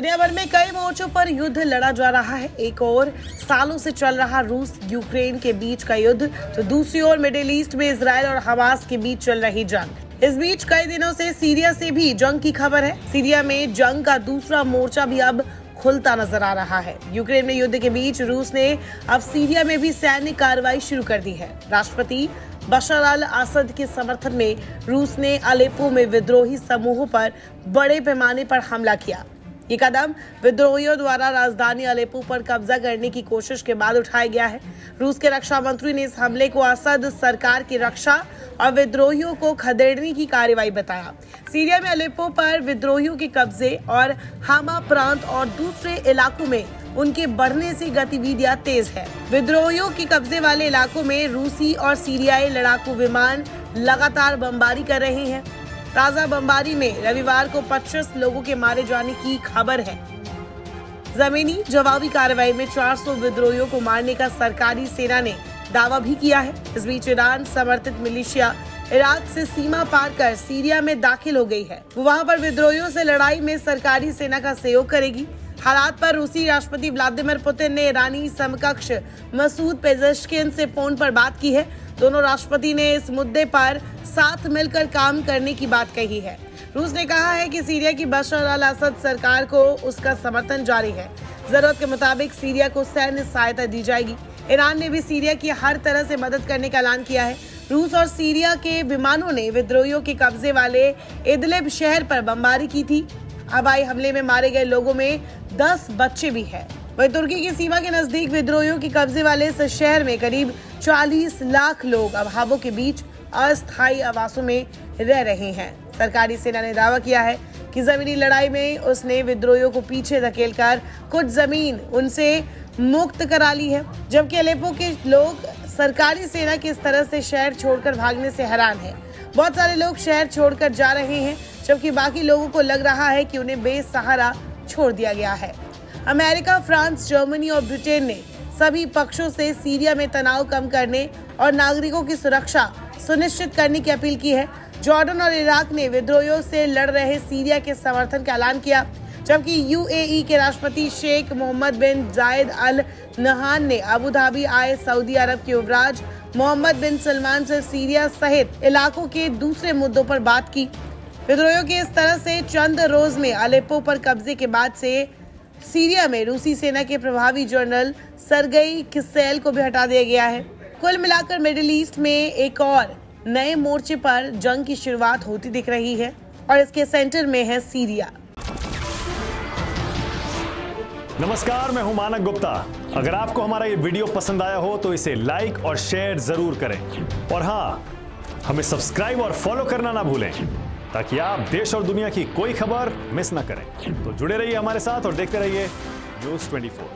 दुनिया भर में कई मोर्चों पर युद्ध लड़ा जा रहा है। एक और सालों से चल रहा रूस यूक्रेन के बीच का युद्ध, तो दूसरी ओर मिडिल ईस्ट में इजराइल और हमास के बीच चल रही जंग। इस बीच कई दिनों से सीरिया से भी जंग की खबर है। सीरिया में जंग का दूसरा मोर्चा भी अब खुलता नजर आ रहा है। यूक्रेन में युद्ध के बीच रूस ने अब सीरिया में भी सैन्य कार्रवाई शुरू कर दी है। राष्ट्रपति बशर अल असद के समर्थन में रूस ने अलेप्पो में विद्रोही समूहों पर बड़े पैमाने पर हमला किया। ये कदम विद्रोहियों द्वारा राजधानी अलेप्पो पर कब्जा करने की कोशिश के बाद उठाया गया है। रूस के रक्षा मंत्री ने इस हमले को असद सरकार की रक्षा और विद्रोहियों को खदेड़ने की कार्रवाई बताया। सीरिया में अलेप्पो पर विद्रोहियों के कब्जे और हामा प्रांत और दूसरे इलाकों में उनके बढ़ने से गतिविधियां तेज है। विद्रोहियों के कब्जे वाले इलाकों में रूसी और सीरियाई लड़ाकू विमान लगातार बमबारी कर रहे हैं। ताजा बमबारी में रविवार को 25 लोगों के मारे जाने की खबर है। जमीनी जवाबी कार्रवाई में 400 विद्रोहियों को मारने का सरकारी सेना ने दावा भी किया है। इस बीच ईरान समर्थित मिलिशिया इराक से सीमा पार कर सीरिया में दाखिल हो गई है। वो वहां पर विद्रोहियों से लड़ाई में सरकारी सेना का सहयोग करेगी। हालात पर रूसी राष्ट्रपति व्लादिमीर पुतिन ने ईरानी समकक्ष मसूद पेजेश्किन से फोन पर बात की है। दोनों राष्ट्रपति ने इस मुद्दे पर साथ मिलकर काम करने की बात कही है। रूस ने कहा है कि सीरिया की बशर अल असद सरकार को उसका समर्थन जारी है। जरूरत के मुताबिक सीरिया को सैन्य सहायता दी जाएगी। ईरान ने भी सीरिया की हर तरह से मदद करने का ऐलान किया है। रूस और सीरिया के विमानों ने विद्रोहियों के कब्जे वाले इदलिब शहर पर बमबारी की थी। हवाई हमले में मारे गए लोगों में 10 बच्चे भी हैं। वहीं तुर्की की सीमा के नजदीक विद्रोहियों के कब्जे वाले इस शहर में करीब 40 लाख लोग अभावों के बीच अस्थायी आवासों में रह रहे हैं। सरकारी सेना ने दावा किया है कि जमीनी लड़ाई में उसने विद्रोहियों को पीछे धकेलकर कुछ जमीन उनसे मुक्त करा ली है, जबकि अलेप्पो के लोग सरकारी सेना की इस तरह से शहर छोड़कर भागने से हैरान हैं। बहुत सारे लोग शहर छोड़कर जा रहे हैं, जबकि बाकी लोगों को लग रहा है कि उन्हें बेसहारा छोड़ दिया गया है। अमेरिका, फ्रांस, जर्मनी और ब्रिटेन ने सभी पक्षों से सीरिया में तनाव कम करने और नागरिकों की सुरक्षा सुनिश्चित करने की अपील की है। जॉर्डन और इराक ने विद्रोहियों से लड़ रहे सीरिया के समर्थन का ऐलान किया, जबकि यूएई के राष्ट्रपति शेख मोहम्मद बिन जायद अल नहान ने अबू धाबी आए सऊदी अरब के युवराज मोहम्मद बिन सलमान से सीरिया सहित इलाकों के दूसरे मुद्दों पर बात की। विद्रोहियों के इस तरह से चंद रोज में अलेप्पो पर कब्जे के बाद से सीरिया में रूसी सेना के प्रभावी जनरल सरगई किसेल को भी हटा दिया गया है। कुल मिलाकर मिडिल ईस्ट में एक और नए मोर्चे पर जंग की शुरुआत होती दिख रही है और इसके सेंटर में है सीरिया। नमस्कार, मैं हूं मानक गुप्ता। अगर आपको हमारा ये वीडियो पसंद आया हो तो इसे लाइक और शेयर जरूर करें और हाँ, हमें सब्सक्राइब और फॉलो करना ना भूलें ताकि आप देश और दुनिया की कोई खबर मिस ना करें। तो जुड़े रहिए हमारे साथ और देखते रहिए न्यूज़ 24।